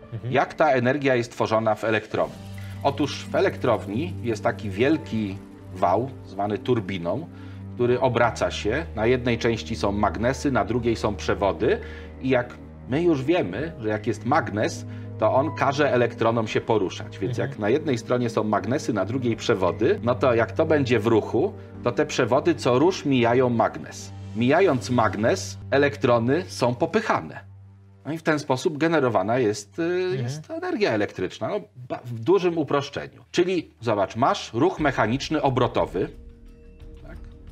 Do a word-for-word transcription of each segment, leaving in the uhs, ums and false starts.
Mhm. Jak ta energia jest tworzona w elektrowni? Otóż w elektrowni jest taki wielki wał, zwany turbiną, który obraca się. Na jednej części są magnesy, na drugiej są przewody i jak my już wiemy, że jak jest magnes, to on każe elektronom się poruszać. Więc Mhm. jak na jednej stronie są magnesy, na drugiej przewody, no to jak to będzie w ruchu, to te przewody co rusz mijają magnes. Mijając magnes, elektrony są popychane. No i w ten sposób generowana jest, mhm. jest energia elektryczna, no, w dużym uproszczeniu. Czyli zobacz, masz ruch mechaniczny obrotowy, tak?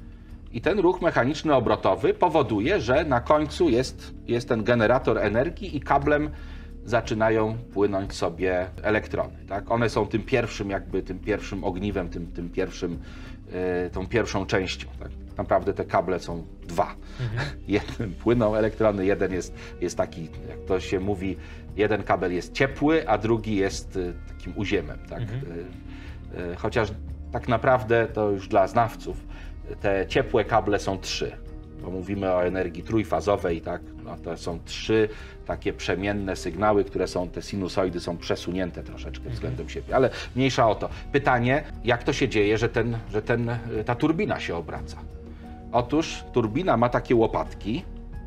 I ten ruch mechaniczny obrotowy powoduje, że na końcu jest, jest ten generator energii i kablem zaczynają płynąć sobie elektrony. Tak? One są tym pierwszym, jakby tym pierwszym ogniwem, tym, tym pierwszym, yy, tą pierwszą częścią. Tak? Naprawdę te kable są dwa. Mhm. Jeden płyną elektrony, jeden jest, jest taki, jak to się mówi, jeden kabel jest ciepły, a drugi jest y, takim uziemem. Tak? Mhm. Y, y, chociaż tak naprawdę to już dla znawców te ciepłe kable są trzy. Bo mówimy o energii trójfazowej, tak? No to są trzy takie przemienne sygnały, które są, te sinusoidy są przesunięte troszeczkę względem siebie, ale mniejsza o to. Pytanie, jak to się dzieje, że, ten, że ten, ta turbina się obraca? Otóż turbina ma takie łopatki,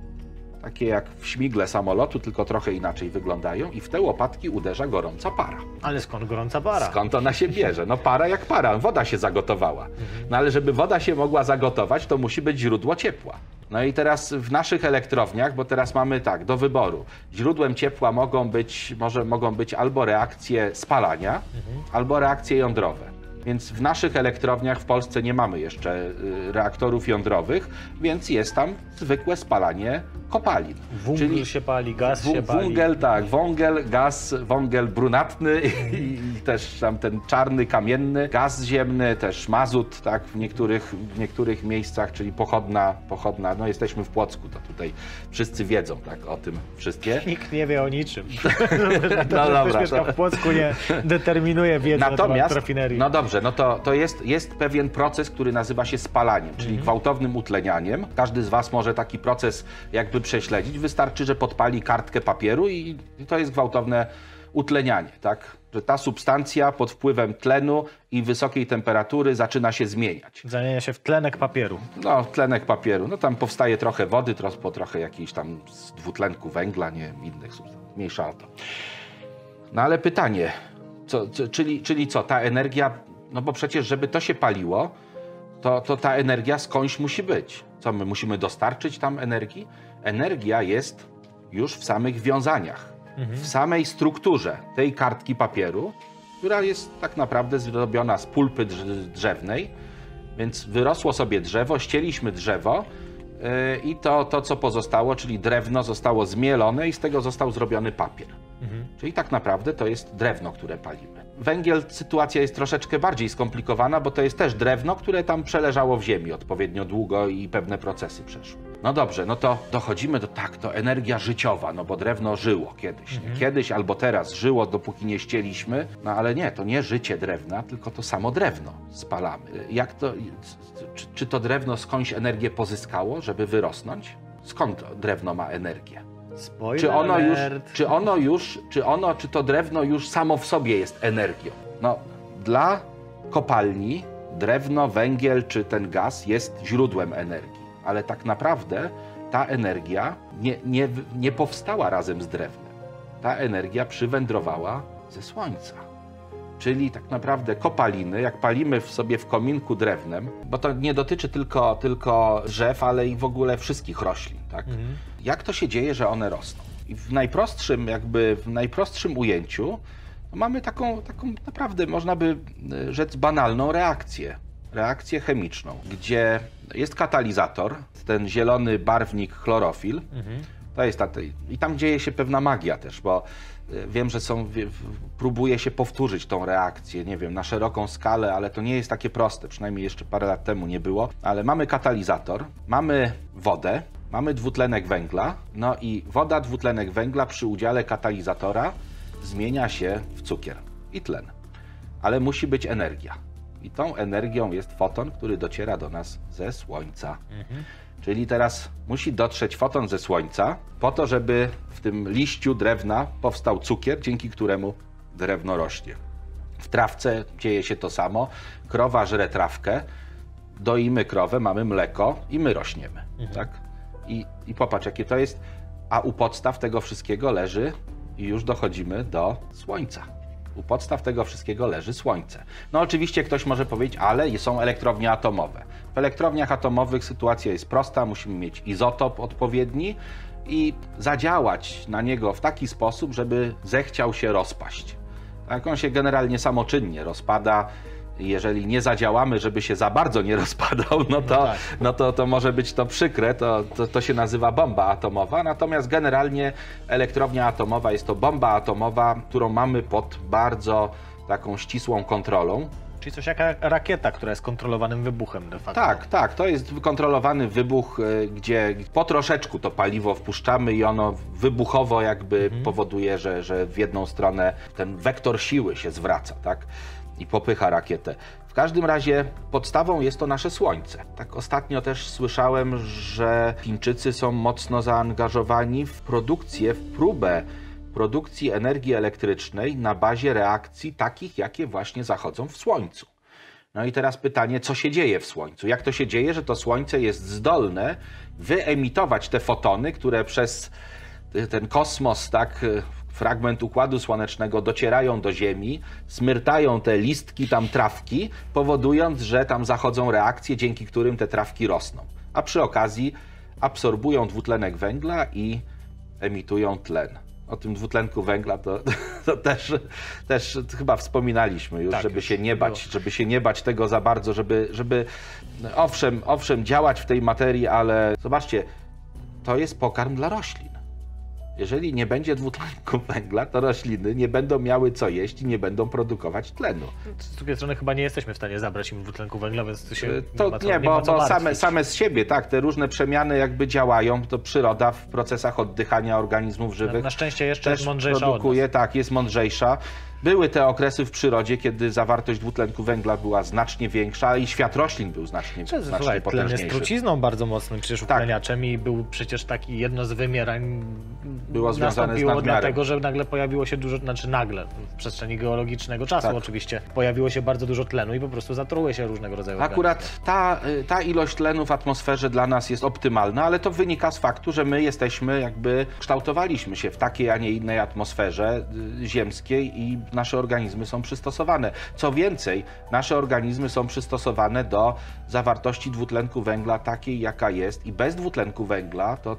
takie jak w śmigle samolotu, tylko trochę inaczej wyglądają i w te łopatki uderza gorąca para. Ale skąd gorąca para? Skąd ona się bierze? No para jak para, woda się zagotowała. No ale żeby woda się mogła zagotować, to musi być źródło ciepła. No i teraz w naszych elektrowniach, bo teraz mamy tak, do wyboru. Źródłem ciepła mogą być, może mogą być albo reakcje spalania, mhm. albo reakcje jądrowe. Więc w naszych elektrowniach w Polsce nie mamy jeszcze reaktorów jądrowych, więc jest tam zwykłe spalanie kopalin. Węgiel Czyli się pali, gaz się pali. Węgiel, tak, węgiel, gaz, węgiel brunatny i, i też tam ten czarny, kamienny, gaz ziemny, też mazut, tak, w niektórych, w niektórych miejscach, czyli pochodna, pochodna, no jesteśmy w Płocku, to tutaj wszyscy wiedzą, tak, o tym wszystkie. Nikt nie wie o niczym. to, no że dobra. Ktoś mieszka w Płocku nie determinuje wiedzy Natomiast, na temat rafinerii. No dobrze, no to, to jest, jest pewien proces, który nazywa się spalaniem, czyli mhm. gwałtownym utlenianiem. Każdy z was może taki proces jakby prześledzić. Wystarczy, że podpali kartkę papieru i, i to jest gwałtowne utlenianie, tak? Że ta substancja pod wpływem tlenu i wysokiej temperatury zaczyna się zmieniać. Zamienia się w tlenek papieru. No, tlenek papieru. No tam powstaje trochę wody, tro, po trochę jakiejś tam dwutlenku węgla, nie innych substancji. Mniejsza o to. No ale pytanie, co, co, czyli, czyli co, ta energia, no bo przecież żeby to się paliło, to, to ta energia skądś musi być. Co, my musimy dostarczyć tam energii? Energia jest już w samych wiązaniach, mhm. w samej strukturze tej kartki papieru, która jest tak naprawdę zrobiona z pulpy drzewnej, więc wyrosło sobie drzewo, ścięliśmy drzewo yy, i to, to, co pozostało, czyli drewno, zostało zmielone i z tego został zrobiony papier. Mhm. Czyli tak naprawdę to jest drewno, które palimy. Węgiel, sytuacja jest troszeczkę bardziej skomplikowana, bo to jest też drewno, które tam przeleżało w ziemi odpowiednio długo i pewne procesy przeszły. No dobrze, no to dochodzimy do tak, to energia życiowa, no bo drewno żyło kiedyś. Mhm. Kiedyś albo teraz żyło, dopóki nie ścięliśmy, no ale nie, to nie życie drewna, tylko to samo drewno spalamy. Jak to, czy, czy to drewno skądś energię pozyskało, żeby wyrosnąć? Skąd drewno ma energię? Spoiler Czy ono już, alert. czy ono już, czy ono, czy to drewno już samo w sobie jest energią? No, dla kopalni drewno, węgiel czy ten gaz jest źródłem energii, ale tak naprawdę ta energia nie, nie, nie powstała razem z drewnem. Ta energia przywędrowała ze słońca. Czyli tak naprawdę kopaliny, jak palimy w sobie w kominku drewnem, bo to nie dotyczy tylko, tylko drzew, ale i w ogóle wszystkich roślin, tak? Mhm. Jak to się dzieje, że one rosną? I w najprostszym, jakby w najprostszym ujęciu mamy taką, taką naprawdę, można by rzec, banalną reakcję. Reakcję chemiczną, gdzie jest katalizator, ten zielony barwnik chlorofil. Mhm. To jest ta, i tam dzieje się pewna magia też, bo wiem, że są, próbuje się powtórzyć tą reakcję, nie wiem, na szeroką skalę, ale to nie jest takie proste, przynajmniej jeszcze parę lat temu nie było. Ale mamy katalizator, mamy wodę, mamy dwutlenek węgla, no i woda, dwutlenek węgla przy udziale katalizatora zmienia się w cukier i tlen. Ale musi być energia. I tą energią jest foton, który dociera do nas ze Słońca. Mhm. Czyli teraz musi dotrzeć foton ze Słońca po to, żeby w tym liściu drewna powstał cukier, dzięki któremu drewno rośnie. W trawce dzieje się to samo. Krowa żre trawkę, doimy krowę, mamy mleko i my rośniemy. Mhm. Tak? I, I popatrz, jakie to jest. A u podstaw tego wszystkiego leży, i już dochodzimy do Słońca. U podstaw tego wszystkiego leży Słońce. No oczywiście ktoś może powiedzieć, ale są elektrownie atomowe. W elektrowniach atomowych sytuacja jest prosta, musimy mieć izotop odpowiedni i zadziałać na niego w taki sposób, żeby zechciał się rozpaść. Tak, on się generalnie samoczynnie rozpada. Jeżeli nie zadziałamy, żeby się za bardzo nie rozpadał, no to, no tak. no to, to może być to przykre, to, to, to się nazywa bomba atomowa. Natomiast generalnie elektrownia atomowa jest to bomba atomowa, którą mamy pod bardzo taką ścisłą kontrolą. Czyli coś jak rakieta, która jest kontrolowanym wybuchem de facto. Tak, tak, to jest kontrolowany wybuch, gdzie po troszeczku to paliwo wpuszczamy i ono wybuchowo jakby mhm. powoduje, że, że w jedną stronę ten wektor siły się zwraca, tak? I popycha rakietę. W każdym razie podstawą jest to nasze Słońce. Tak ostatnio też słyszałem, że Chińczycy są mocno zaangażowani w produkcję, w próbę produkcji energii elektrycznej na bazie reakcji takich, jakie właśnie zachodzą w Słońcu. No i teraz pytanie, co się dzieje w Słońcu? Jak to się dzieje, że to Słońce jest zdolne wyemitować te fotony, które przez ten kosmos, tak, fragment Układu Słonecznego docierają do Ziemi, smyrtają te listki, tam trawki, powodując, że tam zachodzą reakcje, dzięki którym te trawki rosną. A przy okazji absorbują dwutlenek węgla i emitują tlen. O tym dwutlenku węgla to, to też, też chyba wspominaliśmy już, tak, żeby już się nie bać, było. żeby się nie bać tego za bardzo, żeby, żeby owszem, owszem działać w tej materii, ale zobaczcie, to jest pokarm dla roślin. Jeżeli nie będzie dwutlenku węgla, to rośliny nie będą miały co jeść i nie będą produkować tlenu. Z drugiej strony chyba nie jesteśmy w stanie zabrać im dwutlenku węgla, więc to się to nie ma co, nie, nie bo, ma co bo same, same z siebie, tak, te różne przemiany jakby działają, to przyroda w procesach oddychania organizmów żywych na, na szczęście jeszcze też jest mądrzejsza produkuje, od nas. tak, jest mądrzejsza. Były te okresy w przyrodzie, kiedy zawartość dwutlenku węgla była znacznie większa i świat roślin był znacznie, Słuchaj, znacznie potężniejszy. Tlen jest trucizną bardzo mocnym przecież utleniaczem, tak. I był przecież taki jedno z wymierań było związane z nadmiarem. Dlatego, że nagle pojawiło się dużo, znaczy nagle, w przestrzeni geologicznego czasu tak. oczywiście, pojawiło się bardzo dużo tlenu i po prostu zatruje się różnego rodzaju Akurat ta, ta ilość tlenu w atmosferze dla nas jest optymalna, ale to wynika z faktu, że my jesteśmy jakby, kształtowaliśmy się w takiej, a nie innej atmosferze ziemskiej i nasze organizmy są przystosowane. Co więcej, nasze organizmy są przystosowane do zawartości dwutlenku węgla takiej, jaka jest i bez dwutlenku węgla to,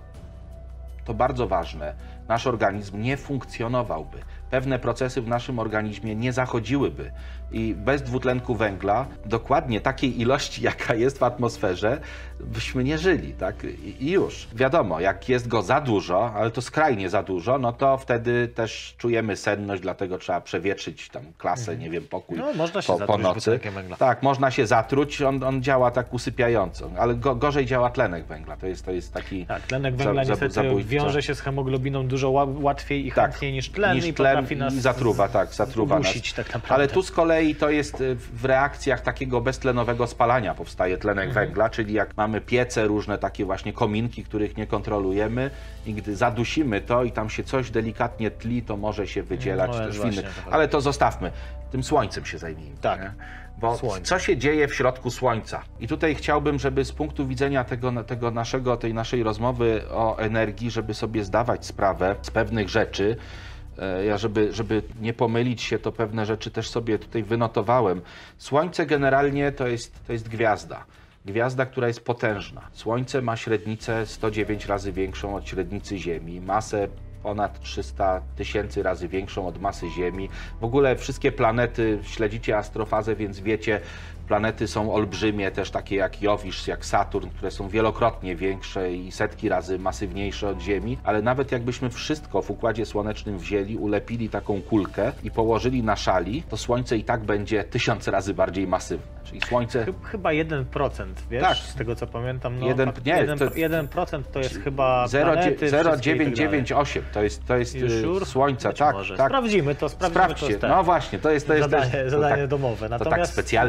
to bardzo ważne. Nasz organizm nie funkcjonowałby. Pewne procesy w naszym organizmie nie zachodziłyby i bez dwutlenku węgla, dokładnie takiej ilości, jaka jest w atmosferze, byśmy nie żyli, tak? I już. Wiadomo, jak jest go za dużo, ale to skrajnie za dużo, no to wtedy też czujemy senność, dlatego trzeba przewietrzyć tam klasę, nie wiem, pokój no, można się po, po nocy. Węgla. Tak, można się zatruć, on, on działa tak usypiająco, ale go, gorzej działa tlenek węgla, to jest, to jest taki Tak, tlenek węgla za, niestety zabójca. wiąże się z hemoglobiną dużo łatwiej i tak, chętniej niż tlen niż i tlen potrafi nas i zatruwa, tak, zatruwa udusić, nas. Tak naprawdę. Ale tu z kolei to jest w reakcjach takiego beztlenowego spalania powstaje tlenek mhm. węgla, czyli jak mamy piece, różne takie właśnie kominki, których nie kontrolujemy i gdy zadusimy to i tam się coś delikatnie tli, to może się wydzielać no, też w innych. to Ale to zostawmy. Tym Słońcem się zajmijmy. Tak. Nie? Bo Słońce. co się dzieje w środku Słońca? I tutaj chciałbym, żeby z punktu widzenia tego, tego naszego, tej naszej rozmowy o energii, żeby sobie zdawać sprawę z pewnych rzeczy. Ja, żeby, żeby nie pomylić się, to pewne rzeczy też sobie tutaj wynotowałem. Słońce generalnie to jest, to jest gwiazda. Gwiazda, która jest potężna. Słońce ma średnicę sto dziewięć razy większą od średnicy Ziemi, masę ponad trzysta tysięcy razy większą od masy Ziemi. W ogóle wszystkie planety, śledzicie astrofazę, więc wiecie, planety są olbrzymie, też takie jak Jowisz, jak Saturn, które są wielokrotnie większe i setki razy masywniejsze od Ziemi, ale nawet jakbyśmy wszystko w Układzie Słonecznym wzięli, ulepili taką kulkę i położyli na szali, to Słońce i tak będzie tysiąc razy bardziej masywne. Czyli Słońce... Chyba jeden procent, wiesz, tak. z tego co pamiętam. No, jeden, nie, jeden, to... jeden procent to jest chyba zero przecinek dziewięćset dziewięćdziesiąt osiem to jest, to jest Słońca. Tak, tak. Sprawdzimy to, sprawdzimy Sprawdźcie. to. No właśnie, to jest, to jest zadanie, też, to zadanie tak, domowe. Natomiast... To tak specjalnie robimy,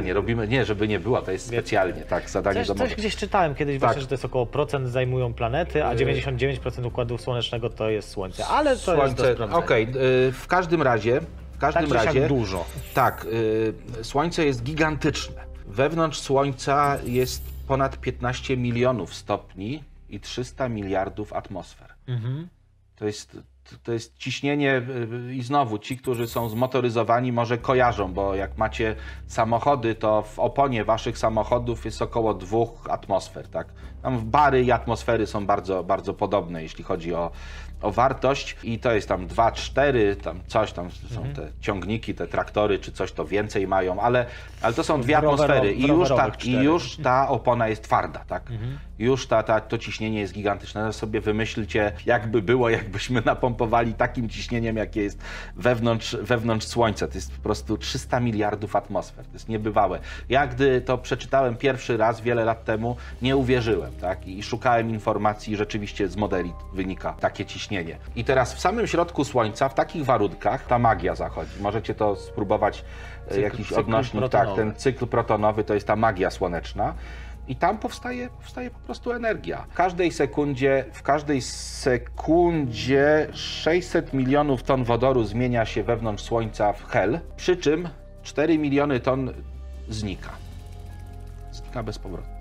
nie, żeby nie było, to jest specjalnie, tak, zadanie Coś, domowe. coś gdzieś czytałem kiedyś Tak. właśnie, że to jest około procent zajmują planety, a dziewięćdziesiąt dziewięć procent układu słonecznego to jest Słońce, ale to jest do sprawdzenia. Okej, y, w każdym razie, w każdym Tak czy siak razie, dużo. tak, y, Słońce jest gigantyczne. Wewnątrz Słońca jest ponad piętnaście milionów stopni i trzysta miliardów atmosfer. Mhm. To jest, to jest ciśnienie y, i znowu ci, którzy są zmotoryzowani, może kojarzą, bo jak macie samochody, to w oponie waszych samochodów jest około dwóch atmosfer, tak? Tam bary i atmosfery są bardzo, bardzo podobne, jeśli chodzi o, o wartość i to jest tam dwa, cztery, tam coś, tam są te ciągniki, te traktory, czy coś to więcej mają, ale, ale to są dwie W rowero- atmosfery i w już, ta, rowerowych i cztery. już ta opona jest twarda, tak? Mhm. Już ta, ta, to ciśnienie jest gigantyczne. No sobie wymyślcie, jakby było, jakbyśmy napompowali takim ciśnieniem, jakie jest wewnątrz, wewnątrz Słońca. To jest po prostu trzysta miliardów atmosfer. To jest niebywałe. Ja gdy to przeczytałem pierwszy raz wiele lat temu, nie uwierzyłem, tak? I szukałem informacji i rzeczywiście z modeli wynika takie ciśnienie. I teraz w samym środku Słońca, w takich warunkach, ta magia zachodzi. Możecie to spróbować, Cykl- jakiś cykl odnośnik, tak, protonowy. ten cykl protonowy to jest ta magia słoneczna. I tam powstaje, powstaje po prostu energia. W każdej sekundzie, w każdej sekundzie sześćset milionów ton wodoru zmienia się wewnątrz Słońca w hel, przy czym cztery miliony ton znika. Znika bezpowrotnie.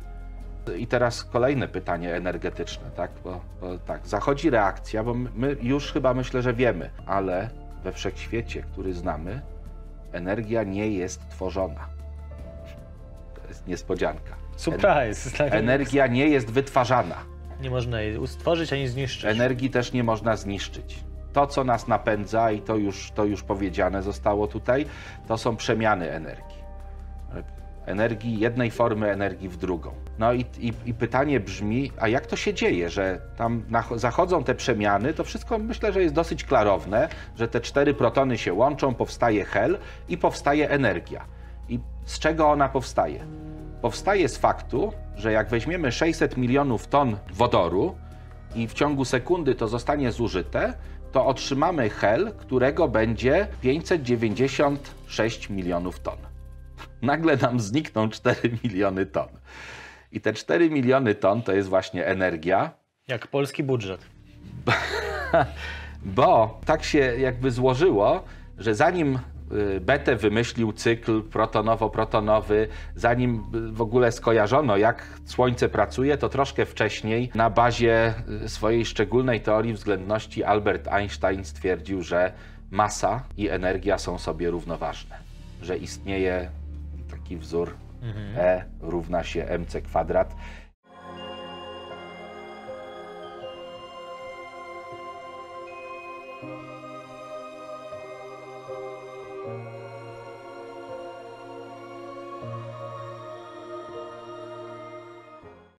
I teraz kolejne pytanie energetyczne, tak? Bo, bo tak, zachodzi reakcja, bo my już chyba myślę, że wiemy, ale we wszechświecie, który znamy, energia nie jest tworzona. To jest niespodzianka. Surprise. Tak? Energia nie jest wytwarzana. Nie można jej stworzyć ani zniszczyć. Energii też nie można zniszczyć. To, co nas napędza, i to już, to już powiedziane zostało tutaj, to są przemiany energii. Energii, jednej formy energii w drugą. No i, i, i pytanie brzmi, a jak to się dzieje, że tam nach- zachodzą te przemiany, to wszystko myślę, że jest dosyć klarowne, że te cztery protony się łączą, powstaje hel i powstaje energia. I z czego ona powstaje? Powstaje z faktu, że jak weźmiemy sześćset milionów ton wodoru i w ciągu sekundy to zostanie zużyte, to otrzymamy hel, którego będzie pięćset dziewięćdziesiąt sześć milionów ton. Nagle nam znikną cztery miliony ton. I te cztery miliony ton to jest właśnie energia, Jak polski budżet. bo tak się jakby złożyło, że zanim Bethe wymyślił cykl protonowo-protonowy, zanim w ogóle skojarzono, jak Słońce pracuje, to troszkę wcześniej na bazie swojej szczególnej teorii względności Albert Einstein stwierdził, że masa i energia są sobie równoważne, że istnieje taki wzór Mhm. E równa się mc kwadrat.